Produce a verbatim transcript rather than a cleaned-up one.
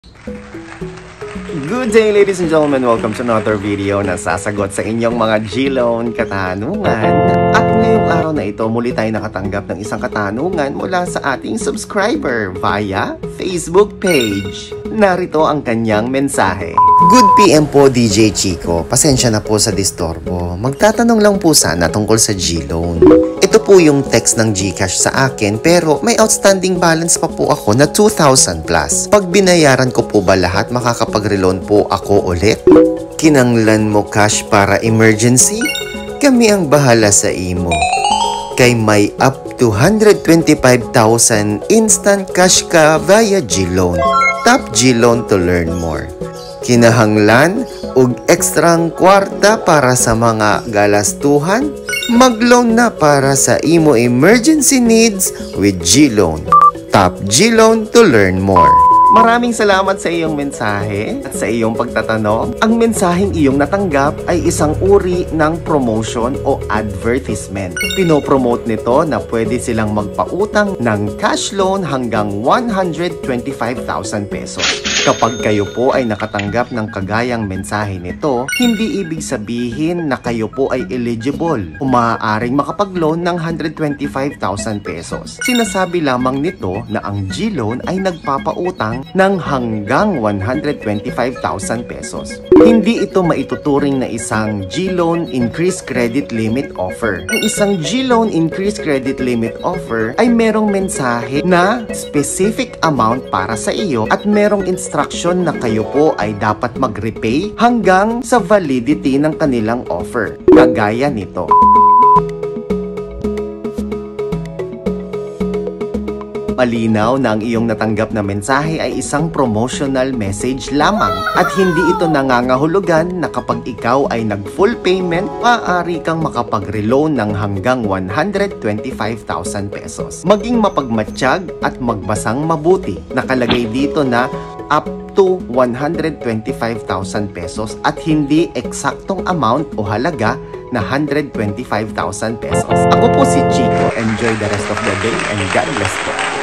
Good day, ladies and gentlemen. Welcome to another video na sasagot sa inyong mga G-Loan katanungan. At ngayong araw na ito, muli tayo nakatanggap ng isang katanungan mula sa ating subscriber via Facebook page. Narito ang kanyang mensahe. Good P M po, D J Chico. Pasensya na po sa disturbo. Magtatanong lang po sana tungkol sa G-Loan. Ito po yung text ng GCash sa akin pero may outstanding balance pa po ako na two thousand plus. Pag binayaran ko po ba lahat, makakapag-reloan po ako ulit? Kinanglan mo cash para emergency? Kami ang bahala sa imo. Kay may up to one hundred twenty-five thousand instant cash ka via G-Loan. Tap G-Loan to learn more. Kinahanglan ug ekstrang kwarta para sa mga galastuhan? Mag-loan na para sa imo emergency needs with G-Loan. Tap G-Loan to learn more. Maraming salamat sa iyong mensahe at sa iyong pagtatanong. Ang mensaheng iyong natanggap ay isang uri ng promotion o advertisement. Pinopromote nito na pwede silang magpautang ng cash loan hanggang one hundred twenty-five thousand pesos. Kapag kayo po ay nakatanggap ng kagayang mensahe nito, hindi ibig sabihin na kayo po ay eligible o maaaring makapag-loan ng one hundred twenty-five thousand pesos. Sinasabi lamang nito na ang G-Loan ay nagpapautang ng hanggang one hundred twenty-five thousand pesos. Hindi ito maituturing na isang G-Loan Increased Credit Limit Offer. Ang isang G-Loan Increased Credit Limit Offer ay merong mensahe na specific amount para sa iyo at merong instruction na kayo po ay dapat mag-repay hanggang sa validity ng kanilang offer. Kagaya nito. Malinaw na ang iyong natanggap na mensahe ay isang promotional message lamang at hindi ito nangangahulugan na kapag ikaw ay nag-full payment, maaari kang makapag-reloan ng hanggang one hundred twenty-five thousand pesos. Maging mapagmatsyag at magbasang mabuti. Nakalagay dito na up to one hundred twenty-five thousand pesos at hindi eksaktong amount o halaga na one hundred twenty-five thousand pesos. Ako po si Chico. Enjoy the rest of the day and God bless po.